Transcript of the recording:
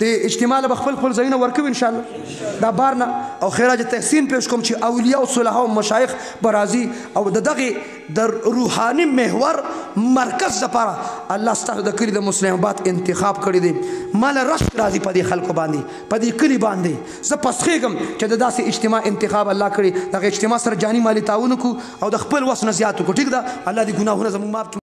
د اجتماع له به خپل خپل ځایونه ورکوي انشاءالله دا بار نه. او خراج تحسین پیش کوم چې اولیاء او صلحا او مشایخ به راځي او د دغې د روحاني محور مرکز دپاره الله ستاسو د کلي د مسلم آباد انتخاب کړی دی. ما له رشک راځي په دې خلکو باندې په دې کلي باندې. زه پسخېږم چې د داسې اجتماع انتخاب الله کړی. دغه اجتماع سره جاني مالي تعاون وکړو او د خپل وس نه زیات وکړو. ټیک ده، الله دې ګناهونه زموږ معاف کړي.